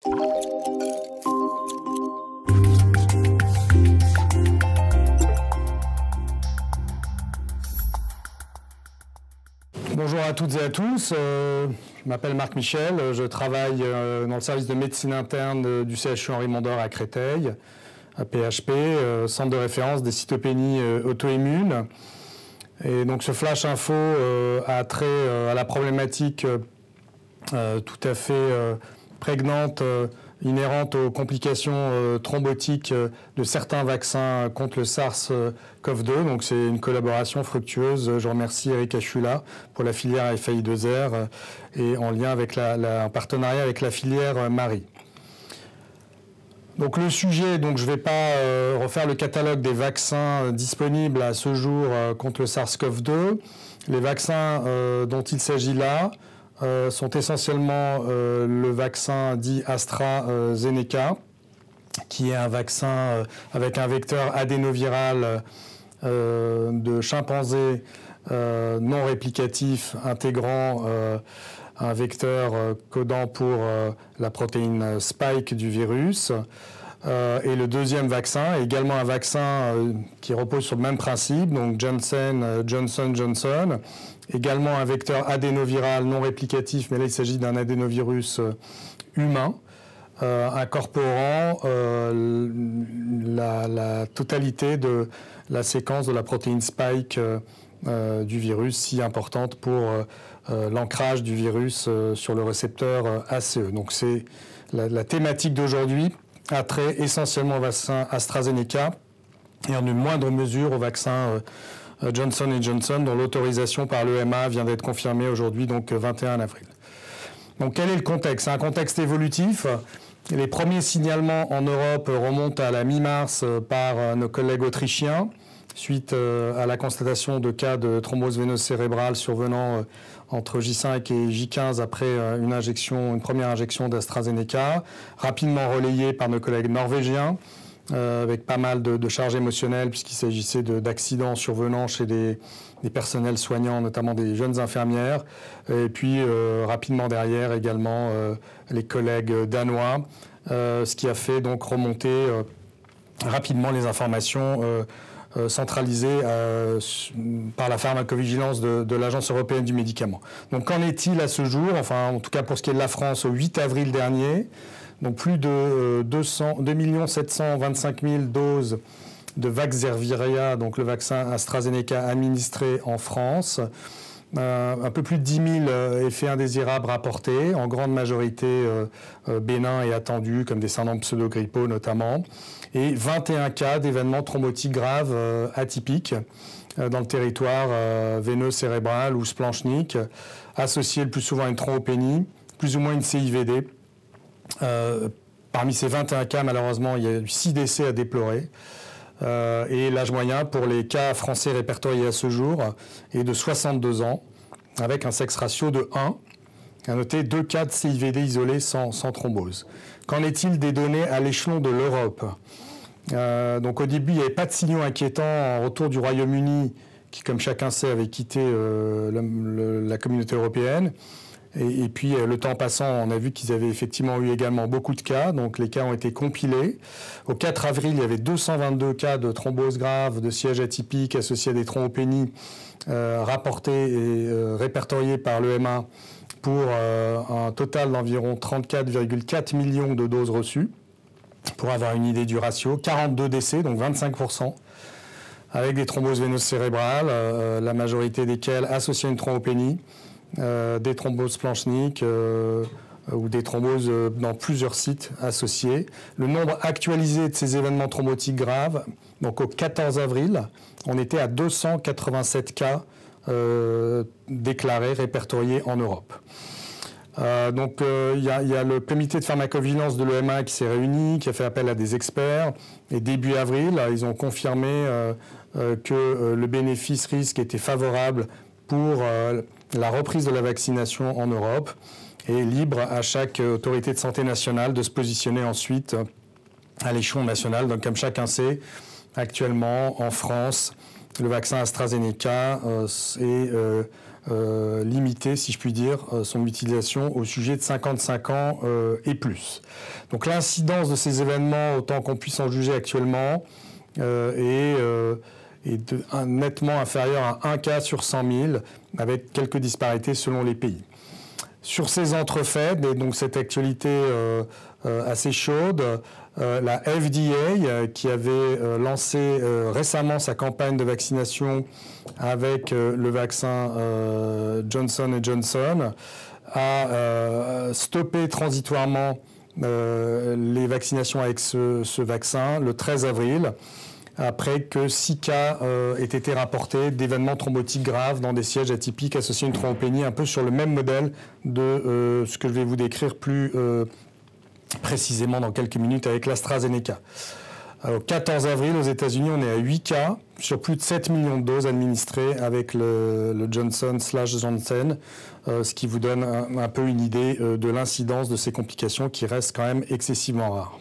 Bonjour à toutes et à tous, je m'appelle Marc Michel, je travaille dans le service de médecine interne du CHU Henri Mondor à Créteil, à PHP, centre de référence des cytopénies auto-immunes. Et donc ce flash info a trait à la problématique tout à fait prégnante, inhérente aux complications thrombotiques de certains vaccins contre le SARS-CoV-2. Donc c'est une collaboration fructueuse. Je remercie Eric Achula pour la filière FAI2R et en lien avec en partenariat avec la filière Marie. Donc le sujet, je ne vais pas refaire le catalogue des vaccins disponibles à ce jour contre le SARS-CoV-2. Les vaccins dont il s'agit là sont essentiellement le vaccin dit AstraZeneca, qui est un vaccin avec un vecteur adénoviral de chimpanzé non réplicatif intégrant un vecteur codant pour la protéine spike du virus. Et le deuxième vaccin est également un vaccin qui repose sur le même principe, donc Johnson & Johnson, également un vecteur adénoviral non réplicatif, mais là il s'agit d'un adénovirus humain, incorporant la totalité de la séquence de la protéine spike du virus, si importante pour l'ancrage du virus sur le récepteur ACE. Donc c'est la thématique d'aujourd'hui a trait essentiellement au vaccin AstraZeneca et en une moindre mesure au vaccin Johnson & Johnson, dont l'autorisation par l'EMA vient d'être confirmée aujourd'hui, donc 21 avril. Donc quel est le contexte? C'est un contexte évolutif. Les premiers signalements en Europe remontent à la mi-mars par nos collègues autrichiens, suite à la constatation de cas de thrombose veineuse cérébrale survenant entre J5 et J15 après une première injection d'AstraZeneca, rapidement relayée par nos collègues norvégiens, avec pas mal de charges émotionnelles puisqu'il s'agissait d'accidents survenant chez des personnels soignants, notamment des jeunes infirmières, et puis rapidement derrière également les collègues danois, ce qui a fait donc remonter rapidement les informations centralisées par la pharmacovigilance de l'Agence européenne du médicament. Donc qu'en est-il à ce jour? Enfin, en tout cas pour ce qui est de la France, au 8 avril dernier, donc plus de 2 725 000 doses de Vaxzevria, donc le vaccin AstraZeneca administré en France. Un peu plus de 10 000 effets indésirables rapportés, en grande majorité bénins et attendus, comme des syndromes pseudo-grippaux notamment, et 21 cas d'événements thrombotiques graves atypiques dans le territoire veineux cérébral ou splanchnique, associés le plus souvent à une thrombopénie, plus ou moins une CIVD. Parmi ces 21 cas, malheureusement, il y a eu 6 décès à déplorer. Et l'âge moyen pour les cas français répertoriés à ce jour est de 62 ans, avec un sexe ratio de 1. À noter 2 cas de CIVD isolés sans thrombose. Qu'en est-il des données à l'échelon de l'Europe? Donc au début, il n'y avait pas de signaux inquiétants en retour du Royaume-Uni, qui, comme chacun sait, avait quitté la communauté européenne. Et puis, le temps passant, on a vu qu'ils avaient effectivement eu également beaucoup de cas. Donc, les cas ont été compilés. Au 4 avril, il y avait 222 cas de thrombose grave, de siège atypique associés à des thrombopénies rapportés et répertoriés par l'EMA pour un total d'environ 34,4 millions de doses reçues, pour avoir une idée du ratio. 42 décès, donc 25%, avec des thromboses veineuses cérébrales, la majorité desquelles associées à une thrombopénie. Des thromboses splanchniques ou des thromboses dans plusieurs sites associés. Le nombre actualisé de ces événements thrombotiques graves, donc au 14 avril, on était à 287 cas déclarés, répertoriés en Europe. Donc il y a le comité de pharmacovigilance de l'EMA qui s'est réuni, qui a fait appel à des experts. Et début avril, ils ont confirmé que le bénéfice-risque était favorable pour la reprise de la vaccination en Europe et libre à chaque autorité de santé nationale de se positionner ensuite à l'échelon national. Donc comme chacun sait, actuellement en France, le vaccin AstraZeneca est limiter, si je puis dire, son utilisation au sujet de 55 ans et plus. Donc l'incidence de ces événements, autant qu'on puisse en juger actuellement, est nettement inférieure à 1 cas sur 100 000, avec quelques disparités selon les pays. Sur ces entrefaites, et donc cette actualité assez chaude, la FDA, qui avait lancé récemment sa campagne de vaccination avec le vaccin Johnson & Johnson, a stoppé transitoirement les vaccinations avec ce vaccin le 13 avril, après que 6 cas aient été rapportés d'événements thrombotiques graves dans des sièges atypiques associés à une thrombopénie, un peu sur le même modèle de ce que je vais vous décrire plus précisément dans quelques minutes avec l'AstraZeneca. Au 14 avril, aux États-Unis, on est à 8 cas sur plus de 7 millions de doses administrées avec le Johnson/Johnson, ce qui vous donne un peu une idée de l'incidence de ces complications qui restent quand même excessivement rares.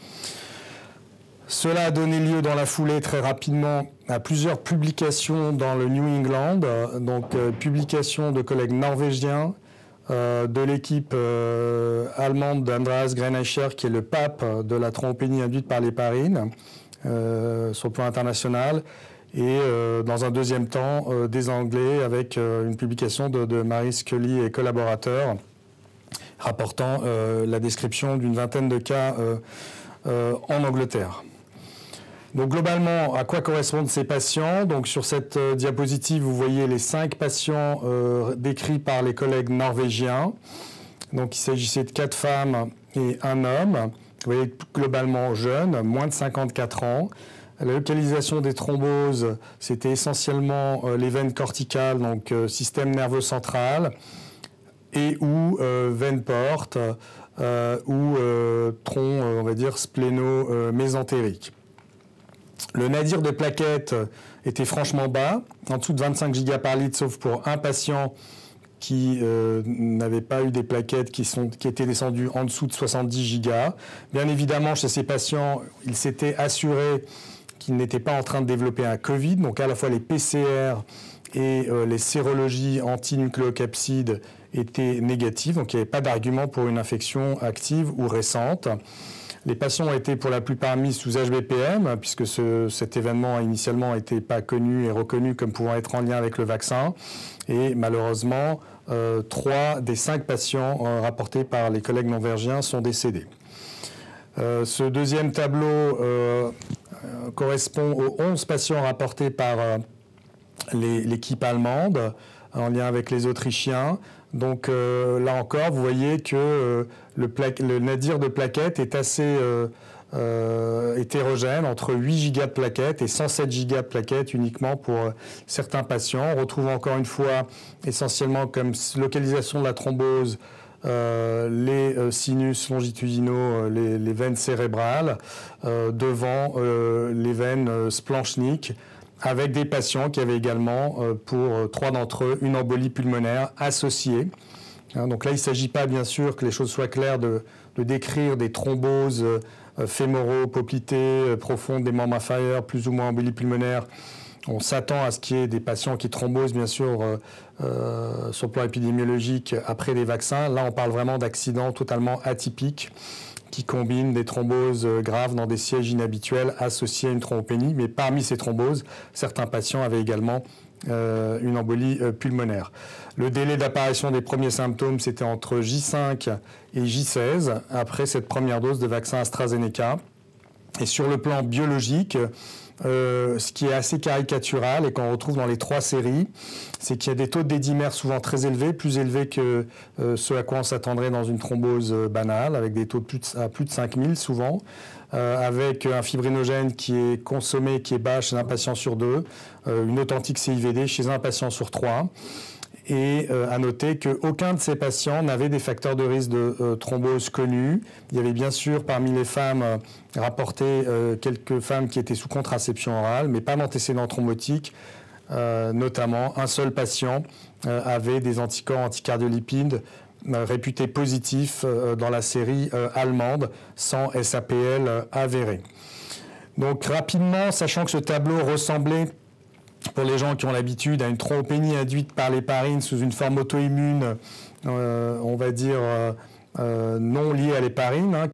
Cela a donné lieu dans la foulée très rapidement à plusieurs publications dans le New England, donc publications de collègues norvégiens, de l'équipe allemande d'Andreas Grenacher, qui est le pape de la thrombopénie induite par l'héparine sur le plan international, et dans un deuxième temps des Anglais avec une publication de Mary Scully et collaborateurs rapportant la description d'une vingtaine de cas en Angleterre. Donc globalement, à quoi correspondent ces patients? Donc sur cette diapositive, vous voyez les 5 patients décrits par les collègues norvégiens. Donc il s'agissait de 4 femmes et 1 homme. Vous voyez globalement jeunes, moins de 54 ans. La localisation des thromboses, c'était essentiellement les veines corticales, donc système nerveux central, et ou veines portes, ou tronc, on va dire, spléno-mésentérique. Le nadir de plaquettes était franchement bas, en dessous de 25 gigas par litre, sauf pour un patient qui n'avait pas eu des plaquettes qui étaient descendues en dessous de 70 gigas. Bien évidemment, chez ces patients, il s'était assuré qu'ils n'étaient pas en train de développer un Covid, donc à la fois les PCR et les sérologies antinucléocapsides étaient négatives, donc il n'y avait pas d'argument pour une infection active ou récente. Les patients ont été pour la plupart mis sous HBPM, puisque cet événement initialement n'était pas connu et reconnu comme pouvant être en lien avec le vaccin. Et malheureusement, 3 des 5 patients rapportés par les collègues norvégiens sont décédés. Ce deuxième tableau correspond aux 11 patients rapportés par l'équipe allemande en lien avec les Autrichiens. Donc là encore, vous voyez que le nadir de plaquettes est assez hétérogène, entre 8 gigas de plaquettes et 107 gigas de plaquettes uniquement pour certains patients. On retrouve encore une fois essentiellement comme localisation de la thrombose les sinus longitudinaux, les veines cérébrales, devant les veines splanchniques, avec des patients qui avaient également, pour 3 d'entre eux, une embolie pulmonaire associée. Donc là, il ne s'agit pas, bien sûr, que les choses soient claires, de décrire des thromboses fémoro-poplitées profondes des membres inférieurs, plus ou moins embolie pulmonaire. On s'attend à ce qu'il y ait des patients qui thrombosent, bien sûr, sur le plan épidémiologique après les vaccins. Là, on parle vraiment d'accidents totalement atypiques qui combinent des thromboses graves dans des sièges inhabituels associés à une thrombopénie. Mais parmi ces thromboses, certains patients avaient également une embolie pulmonaire. Le délai d'apparition des premiers symptômes, c'était entre J5 et J16, après cette première dose de vaccin AstraZeneca. Et sur le plan biologique, ce qui est assez caricatural et qu'on retrouve dans les 3 séries, c'est qu'il y a des taux de dédimère souvent très élevés, plus élevés que ce à quoi on s'attendrait dans une thrombose banale, avec des taux à plus de 5000 souvent, avec un fibrinogène qui est consommé, qui est bas chez un patient sur 2, une authentique CIVD chez un patient sur 3. Et à noter qu'aucun de ces patients n'avait des facteurs de risque de thrombose connus. Il y avait bien sûr parmi les femmes rapportées quelques femmes qui étaient sous contraception orale, mais pas d'antécédents thrombotiques. Notamment, un seul patient avait des anticorps anticardiolipides réputés positifs dans la série allemande, sans SAPL avéré. Donc rapidement, sachant que ce tableau ressemblait pour les gens qui ont l'habitude à une thrombopénie induite par l'héparine sous une forme auto-immune, on va dire non liée à l'héparine, hein.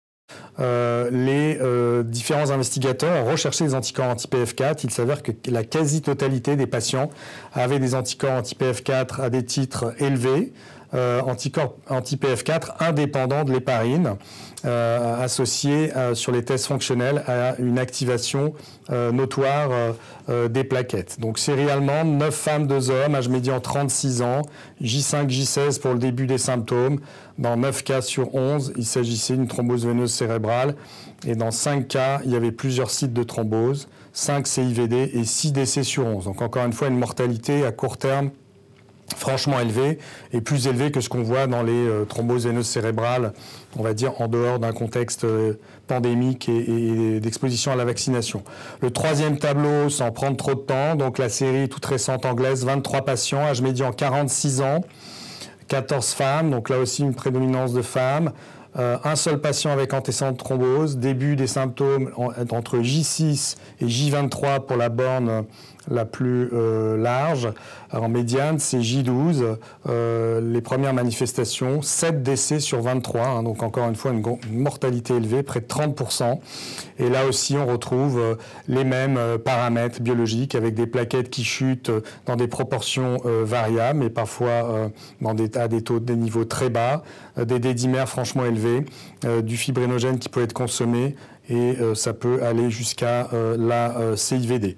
Les différents investigateurs ont recherché des anticorps anti-PF4. Il s'avère que la quasi-totalité des patients avaient des anticorps anti-PF4 à des titres élevés, anticorps anti-PF4 indépendants de l'héparine, associés sur les tests fonctionnels à une activation notoire des plaquettes. Donc sériellement, 9 femmes, 2 hommes, âge médian 36 ans, J5, J16 pour le début des symptômes. Dans 9 cas sur 11, il s'agissait d'une thrombose veineuse cérébrale. Et dans 5 cas, il y avait plusieurs sites de thrombose, 5 CIVD et 6 décès sur 11. Donc encore une fois, une mortalité à court terme franchement élevée et plus élevée que ce qu'on voit dans les thromboses veineuses cérébrales, on va dire en dehors d'un contexte pandémique et d'exposition à la vaccination. Le troisième tableau, sans prendre trop de temps, donc la série toute récente anglaise, 23 patients, âge médian 46 ans, 14 femmes, donc là aussi une prédominance de femmes. Un seul patient avec antécédent de thrombose, début des symptômes entre J6 et J23 pour la borne la plus large. En médiane, c'est J12. Les premières manifestations, 7 décès sur 23, hein, donc encore une fois une mortalité élevée, près de 30%. Et là aussi, on retrouve les mêmes paramètres biologiques avec des plaquettes qui chutent dans des proportions variables, mais parfois à des niveaux très bas, des dédimères franchement élevés, du fibrinogène qui peut être consommé et ça peut aller jusqu'à la CIVD.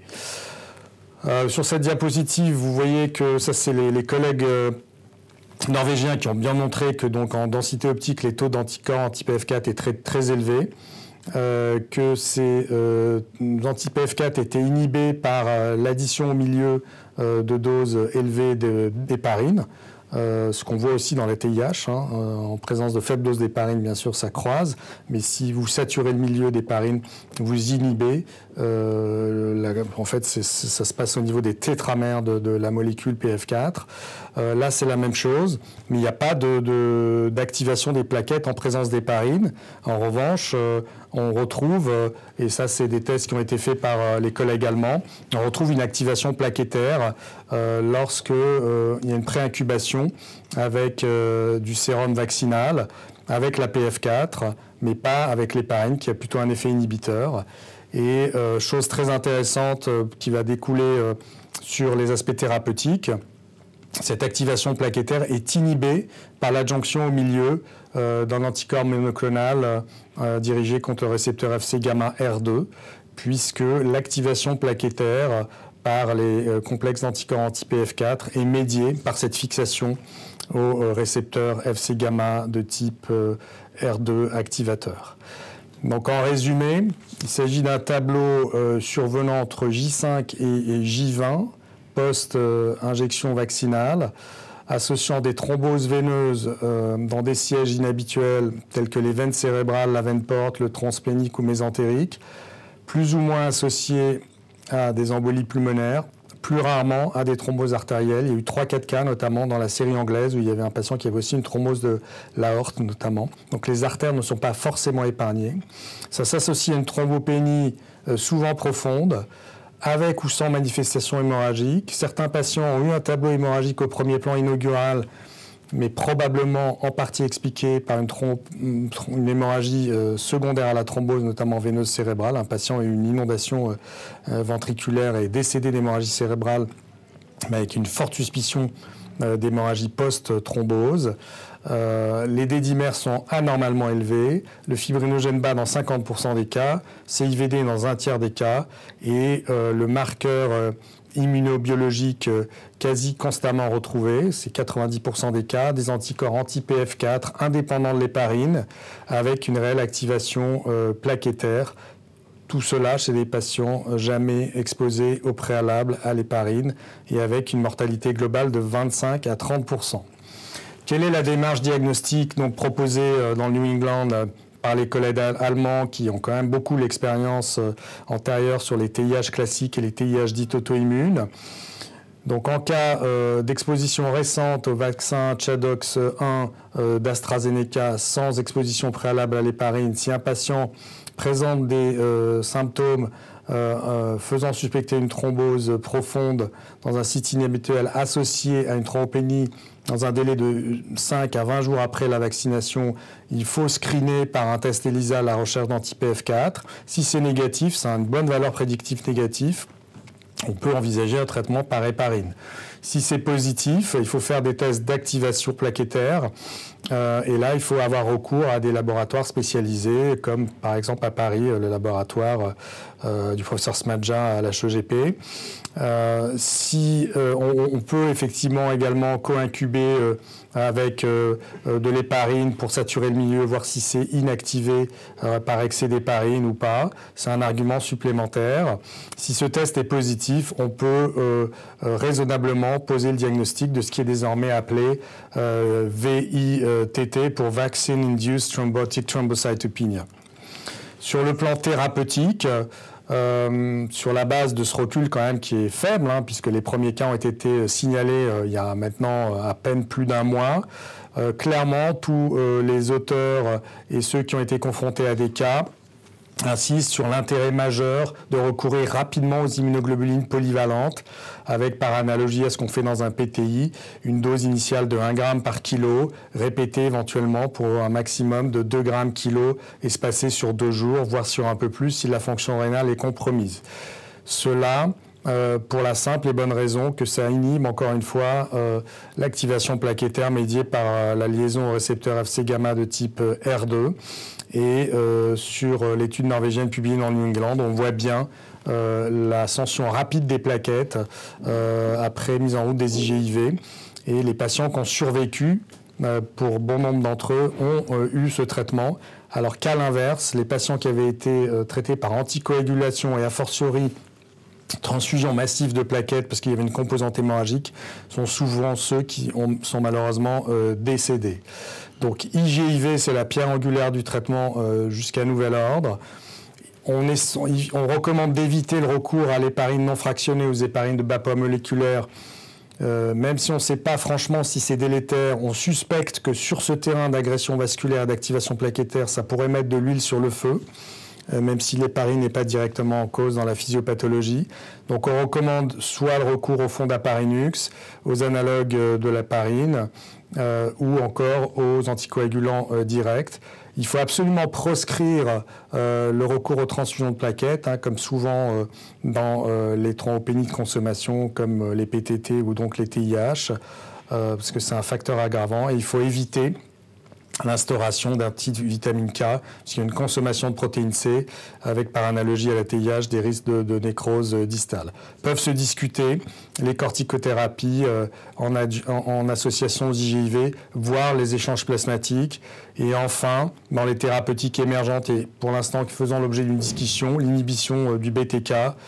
Sur cette diapositive, vous voyez que ça, c'est les collègues norvégiens qui ont bien montré que donc en densité optique, les taux d'anticorps anti-PF4 est très élevés, que ces anti-PF4 étaient inhibés par l'addition au milieu de doses élevées d'héparine. Ce qu'on voit aussi dans la TIH, hein, en présence de faibles doses d'héparine, bien sûr, ça croise, mais si vous saturez le milieu d'héparine, vous inhibez. En fait, ça se passe au niveau des tétramères de la molécule PF4. Là, c'est la même chose, mais il n'y a pas d'activation des plaquettes en présence d'héparine. En revanche, on retrouve, et ça c'est des tests qui ont été faits par les collègues allemands, on retrouve une activation plaquettaire lorsque il y a une préincubation avec du sérum vaccinal, avec la PF4, mais pas avec l'héparine qui a plutôt un effet inhibiteur. Et chose très intéressante qui va découler sur les aspects thérapeutiques, cette activation plaquettaire est inhibée par l'adjonction au milieu d'un anticorps monoclonal dirigé contre le récepteur Fc gamma R2, puisque l'activation plaquettaire par les complexes d'anticorps anti-PF4 est médiée par cette fixation au récepteur Fc gamma de type R2 activateur. Donc en résumé, il s'agit d'un tableau survenant entre J5 et J20, post-injection vaccinale, associant des thromboses veineuses dans des sièges inhabituels tels que les veines cérébrales, la veine porte, le tronc splénique ou mésentérique, plus ou moins associés à des embolies pulmonaires, plus rarement à des thromboses artérielles. Il y a eu 3-4 cas, notamment dans la série anglaise, où il y avait un patient qui avait aussi une thrombose de l'aorte, notamment. Donc les artères ne sont pas forcément épargnées. Ça s'associe à une thrombopénie souvent profonde, avec ou sans manifestation hémorragique. Certains patients ont eu un tableau hémorragique au premier plan inaugural, mais probablement en partie expliqué par une hémorragie secondaire à la thrombose, notamment veineuse cérébrale. Un patient a eu une inondation ventriculaire et est décédé d'hémorragie cérébrale, mais avec une forte suspicion d'hémorragie post-thrombose. Les dédimères sont anormalement élevés, le fibrinogène bas dans 50% des cas, CIVD dans un tiers des cas, et le marqueur immunobiologique quasi constamment retrouvé, c'est 90% des cas, des anticorps anti-PF4 indépendants de l'héparine, avec une réelle activation plaquettaire. Tout cela chez des patients jamais exposés au préalable à l'héparine et avec une mortalité globale de 25 à 30%. Quelle est la démarche diagnostique donc, proposée dans le New England par les collègues allemands qui ont quand même beaucoup l'expérience antérieure sur les TIH classiques et les TIH dites auto-immunes? Donc en cas d'exposition récente au vaccin Chadox 1 d'AstraZeneca sans exposition préalable à l'héparine, si un patient présente des symptômes faisant suspecter une thrombose profonde dans un site inhabituel associé à une thrombopénie dans un délai de 5 à 20 jours après la vaccination, il faut screener par un test ELISA la recherche d'anti-PF4. Si c'est négatif, c'est une bonne valeur prédictive négative, on peut envisager un traitement par héparine. Si c'est positif, il faut faire des tests d'activation plaquettaire. Et là, il faut avoir recours à des laboratoires spécialisés, comme par exemple à Paris, le laboratoire du professeur Smadja à l'HEGP. On peut effectivement également co-incuber avec de l'héparine pour saturer le milieu, voir si c'est inactivé par excès d'héparine ou pas. C'est un argument supplémentaire. Si ce test est positif, on peut raisonnablement poser le diagnostic de ce qui est désormais appelé VITT pour Vaccine Induced Thrombotic Thrombocytopenia. Sur le plan thérapeutique, sur la base de ce recul quand même qui est faible, puisque les premiers cas ont été signalés il y a maintenant à peine plus d'un mois, clairement tous les auteurs et ceux qui ont été confrontés à des cas insiste sur l'intérêt majeur de recourir rapidement aux immunoglobulines polyvalentes, avec par analogie à ce qu'on fait dans un PTI, une dose initiale de 1 g par kilo, répétée éventuellement pour un maximum de 2 g kilo, espacée sur 2 jours, voire sur un peu plus si la fonction rénale est compromise. Cela pour la simple et bonne raison que ça inhibe encore une fois l'activation plaquettaire médiée par la liaison au récepteur Fc gamma de type R2. Et sur l'étude norvégienne publiée dans New England, on voit bien l'ascension rapide des plaquettes après mise en route des IGIV. Et les patients qui ont survécu, pour bon nombre d'entre eux, ont eu ce traitement. Alors qu'à l'inverse, les patients qui avaient été traités par anticoagulation et a fortiori transfusion massive de plaquettes parce qu'il y avait une composante hémorragique sont souvent ceux qui sont malheureusement décédés. Donc IGIV, c'est la pierre angulaire du traitement jusqu'à nouvel ordre. On recommande d'éviter le recours à l'héparine non fractionnée, aux héparines de bas poids moléculaire. Même si on ne sait pas franchement si c'est délétère, on suspecte que sur ce terrain d'agression vasculaire et d'activation plaquettaire, ça pourrait mettre de l'huile sur le feu. Même si l'héparine n'est pas directement en cause dans la physiopathologie. Donc on recommande soit le recours au fondaparinux, aux analogues de l'héparine, ou encore aux anticoagulants directs. Il faut absolument proscrire le recours aux transfusions de plaquettes, comme souvent dans les thrombopénies de consommation, comme les PTT ou donc les TIH, parce que c'est un facteur aggravant. Et il faut éviter l'instauration d'un titre vitamine K, puisqu'il y a une consommation de protéine C, avec par analogie à la TIH des risques de nécrose distale. Peuvent se discuter les corticothérapies en association aux IGIV, voire les échanges plasmatiques. Et enfin, dans les thérapeutiques émergentes, et pour l'instant qui faisant l'objet d'une discussion, l'inhibition du BTK,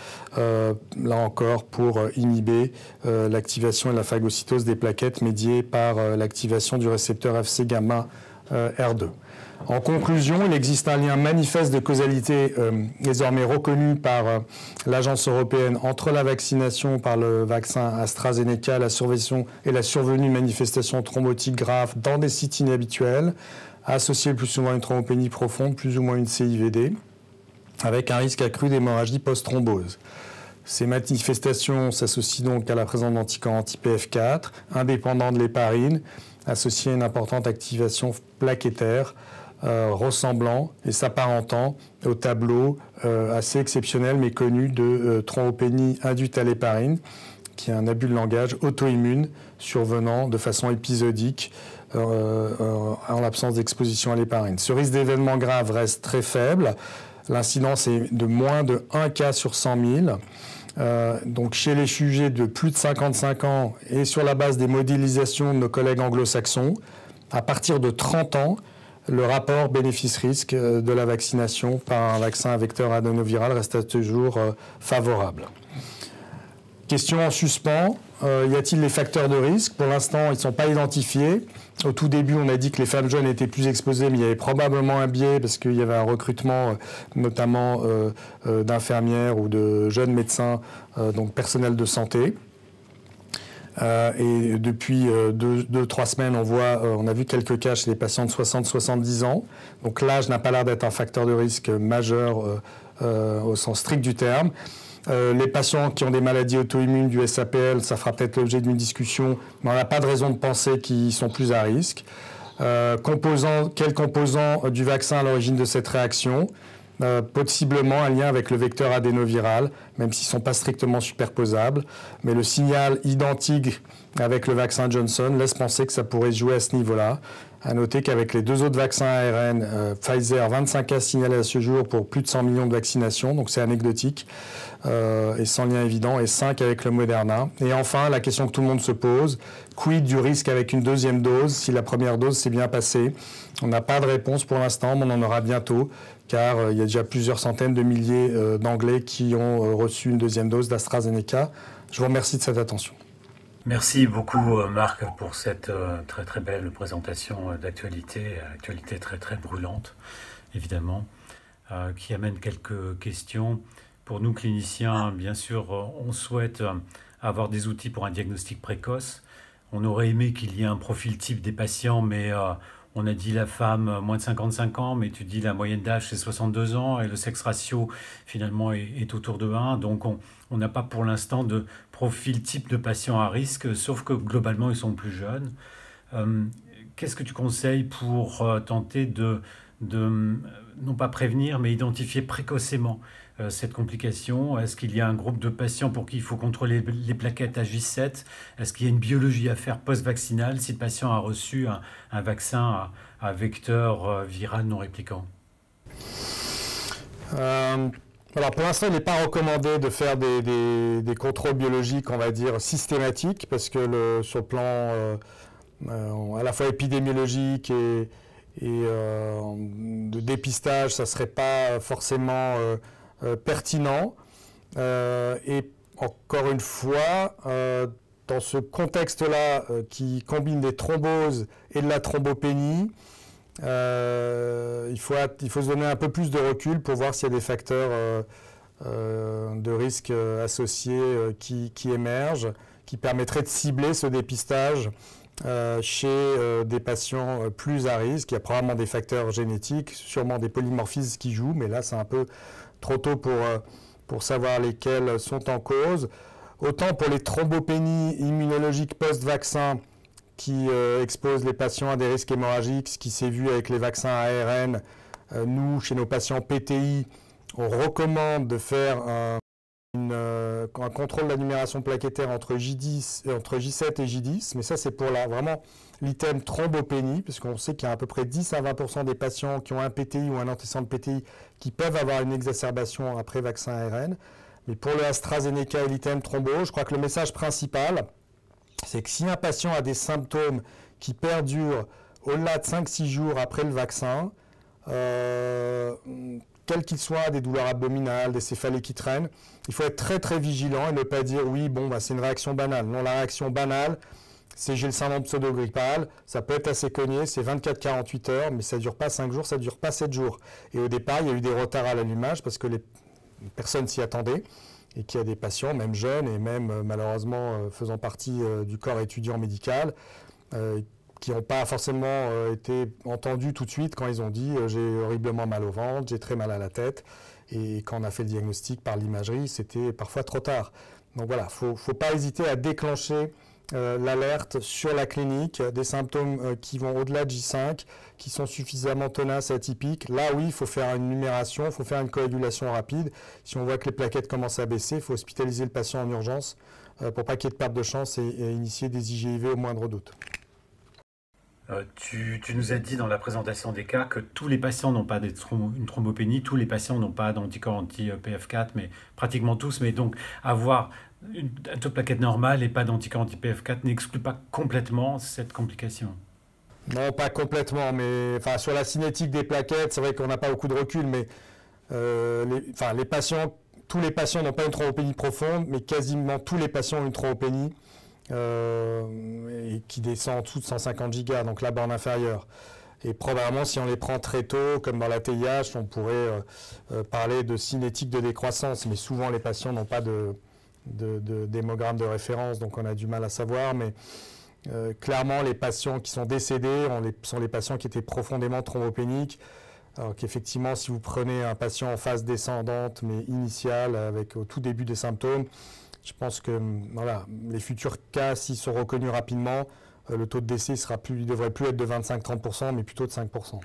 là encore pour inhiber l'activation et la phagocytose des plaquettes médiées par l'activation du récepteur Fc gamma R2. En conclusion, il existe un lien manifeste de causalité désormais reconnu par l'Agence européenne entre la vaccination par le vaccin AstraZeneca, la survenue de manifestations thrombotiques graves dans des sites inhabituels, associées le plus souvent à une thrombopénie profonde, plus ou moins une CIVD, avec un risque accru d'hémorragie post-thrombose. Ces manifestations s'associent donc à la présence d'anticorps anti-PF4, indépendants de l'héparine, associés à une importante activation plaquettaire, ressemblant et s'apparentant au tableau assez exceptionnel mais connu de thrombopénie induite à l'héparine, qui est un abus de langage auto-immune survenant de façon épisodique en l'absence d'exposition à l'héparine. Ce risque d'événement grave reste très faible. L'incidence est de moins de 1 cas sur 100 000. Donc chez les sujets de plus de 55 ans et sur la base des modélisations de nos collègues anglo-saxons, à partir de 30 ans, le rapport bénéfice-risque de la vaccination par un vaccin à vecteur adénoviral reste toujours favorable. Question en suspens, y a-t-il des facteurs de risque? Pour l'instant, ils ne sont pas identifiés. Au tout début, on a dit que les femmes jeunes étaient plus exposées, mais il y avait probablement un biais parce qu'il y avait un recrutement notamment d'infirmières ou de jeunes médecins, donc personnel de santé. Et depuis 2-3 semaines, on a vu quelques cas chez les patients de 60-70 ans. Donc l'âge n'a pas l'air d'être un facteur de risque majeur au sens strict du terme. Les patients qui ont des maladies auto-immunes du SAPL, ça fera peut-être l'objet d'une discussion, mais on n'a pas de raison de penser qu'ils sont plus à risque. Quels composants du vaccin à l'origine de cette réaction? Possiblement un lien avec le vecteur adénoviral, même s'ils ne sont pas strictement superposables. Mais le signal identique avec le vaccin Johnson laisse penser que ça pourrait se jouer à ce niveau-là. À noter qu'avec les 2 autres vaccins ARN, Pfizer, 25 cas signalés à ce jour pour plus de 100 millions de vaccinations, donc c'est anecdotique et sans lien évident, et 5 avec le Moderna. Et enfin, la question que tout le monde se pose, quid du risque avec une 2e dose si la première dose s'est bien passée? On n'a pas de réponse pour l'instant, mais on en aura bientôt, car il y a déjà plusieurs centaines de milliers d'Anglais qui ont reçu une 2e dose d'AstraZeneca. Je vous remercie de cette attention. Merci beaucoup Marc pour cette très très belle présentation d'actualité, actualité très très brûlante évidemment, qui amène quelques questions. Pour nous cliniciens, bien sûr, on souhaite avoir des outils pour un diagnostic précoce. On aurait aimé qu'il y ait un profil type des patients, mais on a dit la femme moins de 55 ans, mais tu dis la moyenne d'âge c'est 62 ans et le sexe ratio finalement est autour de 1. Donc on n'a pas pour l'instant de profil type de patient à risque, sauf que globalement ils sont plus jeunes. Qu'est-ce que tu conseilles pour tenter de non pas prévenir, mais identifier précocement cette complication? Est-ce qu'il y a un groupe de patients pour qui il faut contrôler les plaquettes à J7? Est-ce qu'il y a une biologie à faire post-vaccinale si le patient a reçu un vaccin à vecteur viral non répliquant? Alors pour l'instant, il n'est pas recommandé de faire des contrôles biologiques, on va dire, systématiques, parce que sur le plan à la fois épidémiologique et de dépistage, ça ne serait pas forcément pertinent. Et encore une fois, dans ce contexte-là qui combine des thromboses et de la thrombopénie, il faut se donner un peu plus de recul pour voir s'il y a des facteurs de risque associés qui émergent, qui permettraient de cibler ce dépistage chez des patients plus à risque. Il y a probablement des facteurs génétiques, sûrement des polymorphismes qui jouent, mais là c'est un peu trop tôt pour savoir lesquels sont en cause. Autant pour les thrombopénies immunologiques post-vaccin qui exposent les patients à des risques hémorragiques, ce qui s'est vu avec les vaccins ARN, nous, chez nos patients PTI, on recommande de faire un contrôle de la numération plaquettaire entre J7 et J10, mais ça c'est pour vraiment l'item thrombopénie, puisqu'on sait qu'il y a à peu près 10 à 20% des patients qui ont un PTI ou un antécédent de PTI qui peuvent avoir une exacerbation après vaccin ARN. Mais pour le AstraZeneca et l'item thrombo, je crois que le message principal, c'est que si un patient a des symptômes qui perdurent au-delà de 5-6 jours après le vaccin, quels qu'ils soient, des douleurs abdominales, des céphalées qui traînent, il faut être très très vigilant et ne pas dire oui, bon, c'est une réaction banale. Non, la réaction banale, c'est j'ai le syndrome pseudo-grippal, ça peut être assez cogné, c'est 24-48 heures, mais ça ne dure pas 5 jours, ça ne dure pas 7 jours. Et au départ, il y a eu des retards à l'allumage parce que les personnes s'y attendaient et qu'il y a des patients, même jeunes et même malheureusement faisant partie du corps étudiant médical, qui n'ont pas forcément été entendus tout de suite quand ils ont dit j'ai horriblement mal au ventre, j'ai très mal à la tête. Et quand on a fait le diagnostic par l'imagerie, c'était parfois trop tard. Donc voilà, il ne faut pas hésiter à déclencher l'alerte sur la clinique, des symptômes qui vont au-delà de J5, qui sont suffisamment tenaces et atypiques. Là, oui, il faut faire une numération, il faut faire une coagulation rapide. Si on voit que les plaquettes commencent à baisser, il faut hospitaliser le patient en urgence pour pas qu'il y ait de perte de chance et initier des IGIV au moindre doute. Tu nous as dit dans la présentation des cas que tous les patients n'ont pas une thrombopénie, tous les patients n'ont pas d'anticorps anti-PF4, mais pratiquement tous. Mais donc avoir un taux de plaquette normal et pas d'anticorps anti-PF4 n'exclut pas complètement cette complication. Non, pas complètement, mais enfin, sur la cinétique des plaquettes, c'est vrai qu'on n'a pas beaucoup de recul, mais les patients, tous les patients n'ont pas une thrombopénie profonde, mais quasiment tous les patients ont une thrombopénie et qui descend en dessous de 150 gigas, donc la borne inférieure. Et probablement, si on les prend très tôt, comme dans la TIH, on pourrait parler de cinétique de décroissance, mais souvent les patients n'ont pas de d'hémogramme de référence, donc on a du mal à savoir, mais clairement les patients qui sont décédés sont les patients qui étaient profondément thrombopéniques, alors qu'effectivement si vous prenez un patient en phase descendante mais initiale, au tout début des symptômes, je pense que voilà, les futurs cas, s'ils sont reconnus rapidement, le taux de décès ne devrait plus être de 25-30%, mais plutôt de 5%.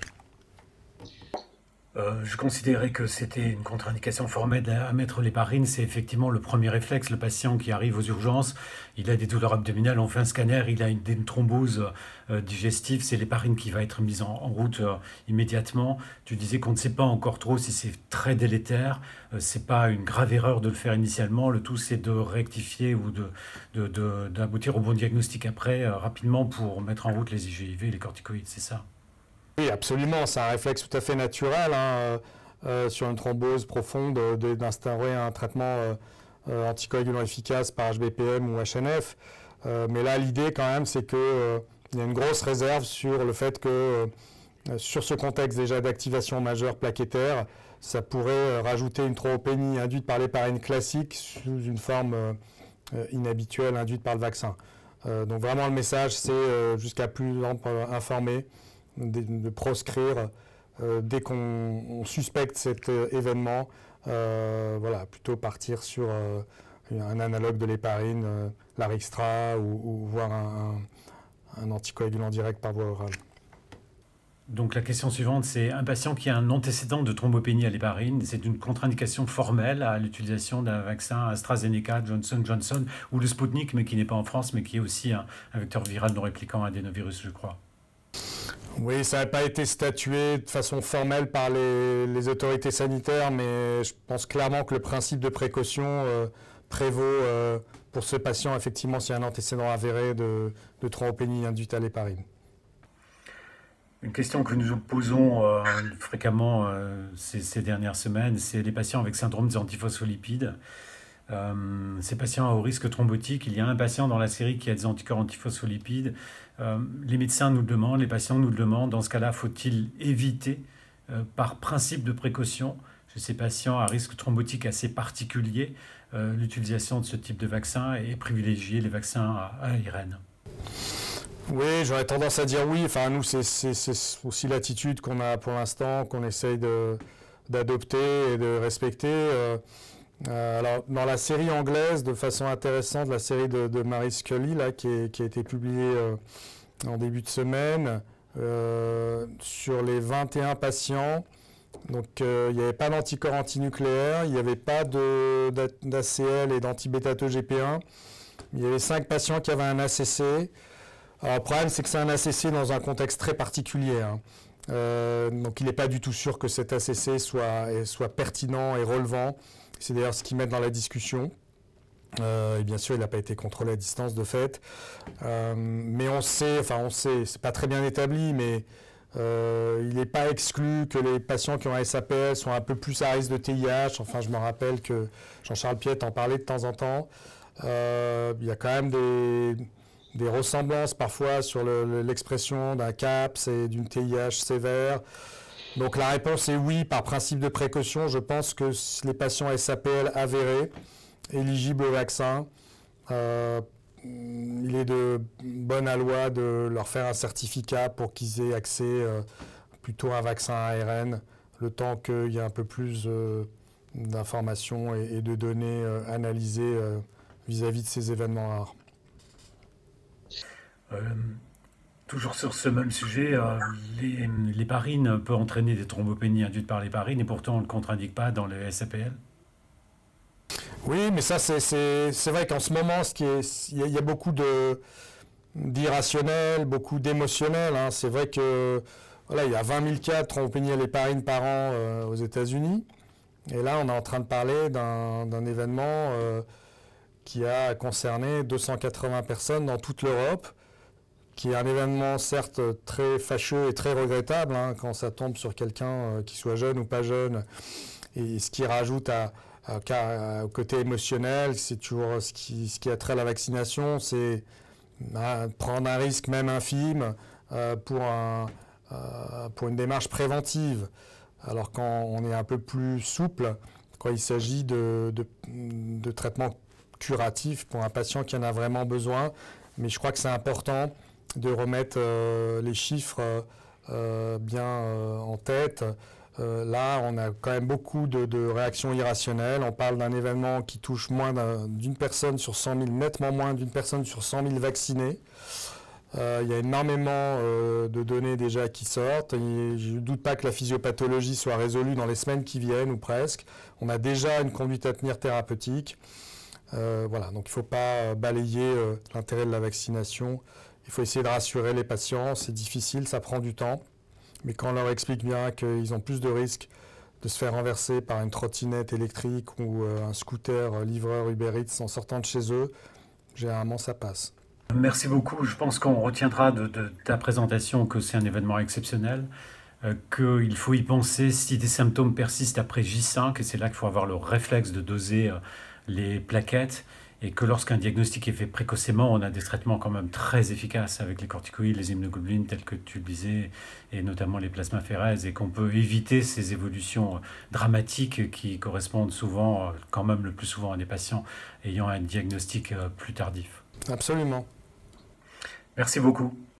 Je considérais que c'était une contre-indication formelle à mettre l'héparine. C'est effectivement le premier réflexe. Le patient qui arrive aux urgences, il a des douleurs abdominales, on fait un scanner, il a une thrombose digestive. C'est l'héparine qui va être mise en route immédiatement. Tu disais qu'on ne sait pas encore trop si c'est très délétère. C'est pas une grave erreur de le faire initialement. Le tout, c'est de rectifier ou d'aboutir au bon diagnostic après rapidement pour mettre en route les IGIV et les corticoïdes. C'est ça? Oui, absolument, c'est un réflexe tout à fait naturel sur une thrombose profonde d'instaurer un traitement anticoagulant efficace par HBPM ou HNF. Mais là, l'idée quand même, c'est qu'il y a une grosse réserve sur le fait que sur ce contexte déjà d'activation majeure plaquettaire, ça pourrait rajouter une thrombopénie induite par l'héparine classique sous une forme inhabituelle induite par le vaccin. Donc vraiment le message, c'est jusqu'à plus ample informer, de proscrire dès qu'on suspecte cet événement, voilà, plutôt partir sur un analogue de l'héparine, l'Arixtra ou voire un anticoagulant direct par voie orale. Donc la question suivante, c'est un patient qui a un antécédent de thrombopénie à l'héparine, c'est une contre-indication formelle à l'utilisation d'un vaccin AstraZeneca, Johnson & Johnson ou le Sputnik, mais qui n'est pas en France, mais qui est aussi un vecteur viral non répliquant adénovirus, je crois. Oui, ça n'a pas été statué de façon formelle par les autorités sanitaires, mais je pense clairement que le principe de précaution prévaut pour ce patient, effectivement, s'il y a un antécédent avéré de thrombopénie induite à l'héparine. Une question que nous posons fréquemment ces dernières semaines, c'est les patients avec syndrome des antiphospholipides. Ces patients à haut risque thrombotique, il y a un patient dans la série qui a des anticorps antiphospholipides. Les médecins nous le demandent, les patients nous le demandent. Dans ce cas-là, faut-il éviter, par principe de précaution, chez ces patients à risque thrombotique assez particulier, l'utilisation de ce type de vaccin et privilégier les vaccins à ARN? Oui, j'aurais tendance à dire oui. Enfin, nous, c'est aussi l'attitude qu'on a pour l'instant, qu'on essaye d'adopter et de respecter. Alors, dans la série anglaise, de façon intéressante, la série de Mary Scully, là, qui a été publiée en début de semaine, sur les 21 patients, donc il n'y avait pas d'anticorps antinucléaires, il n'y avait pas d'ACL et d'anti-bêta-2-GP1, il y avait 5 patients qui avaient un ACC. Alors, le problème, c'est que c'est un ACC dans un contexte très particulier, hein. Donc il n'est pas du tout sûr que cet ACC soit pertinent et relevant. C'est d'ailleurs ce qu'ils mettent dans la discussion. Et bien sûr, il n'a pas été contrôlé à distance de fait. Mais on sait, c'est pas très bien établi, mais il n'est pas exclu que les patients qui ont un SAPL soient un peu plus à risque de TIH. Enfin, je me rappelle que Jean-Charles Piette en parlait de temps en temps. Il y a quand même des ressemblances parfois sur l'expression d'un CAPS et d'une TIH sévère. Donc la réponse est oui, par principe de précaution. Je pense que les patients SAPL avérés, éligibles au vaccin, il est de bonne loi de leur faire un certificat pour qu'ils aient accès plutôt à un vaccin ARN, le temps qu'il y ait un peu plus d'informations et de données analysées vis-à-vis de ces événements rares. Toujours sur ce même sujet, l'héparine peut entraîner des thrombopénies induites par l'héparine et pourtant on ne le contre-indique pas dans le SAPL. Oui, mais ça c'est vrai qu'en ce moment, il y a beaucoup d'irrationnel, beaucoup d'émotionnel, hein. C'est vrai que voilà, il y a 20 000 cas de thrombopénie à l'héparine par an aux États-Unis. Et là, on est en train de parler d'un événement qui a concerné 280 personnes dans toute l'Europe, qui est un événement certes très fâcheux et très regrettable, hein, quand ça tombe sur quelqu'un qui soit jeune ou pas jeune. Et ce qui rajoute au côté émotionnel, c'est toujours ce qui a trait à la vaccination, c'est prendre un risque même infime pour une démarche préventive. Alors quand on est un peu plus souple, quand il s'agit de traitements curatif pour un patient qui en a vraiment besoin. Mais je crois que c'est important de remettre les chiffres bien en tête. Là, on a quand même beaucoup de réactions irrationnelles. On parle d'un événement qui touche moins d'une personne sur 100 000, nettement moins d'une personne sur 100 000 vaccinés. Il y a énormément de données déjà qui sortent. Et je ne doute pas que la physiopathologie soit résolue dans les semaines qui viennent ou presque. On a déjà une conduite à tenir thérapeutique. Voilà, donc il ne faut pas balayer l'intérêt de la vaccination. Il faut essayer de rassurer les patients. C'est difficile, ça prend du temps. Mais quand on leur explique bien qu'ils ont plus de risques de se faire renverser par une trottinette électrique ou un scooter livreur Uber Eats en sortant de chez eux, généralement ça passe. Merci beaucoup. Je pense qu'on retiendra de ta présentation que c'est un événement exceptionnel, qu'il faut y penser si des symptômes persistent après J5, et c'est là qu'il faut avoir le réflexe de doser les plaquettes, et que lorsqu'un diagnostic est fait précocement, on a des traitements quand même très efficaces avec les corticoïdes, les immunoglobulines tels que tu le disais, et notamment les plasmaphéreses, et qu'on peut éviter ces évolutions dramatiques qui correspondent souvent, quand même le plus souvent à des patients ayant un diagnostic plus tardif. Absolument. Merci beaucoup.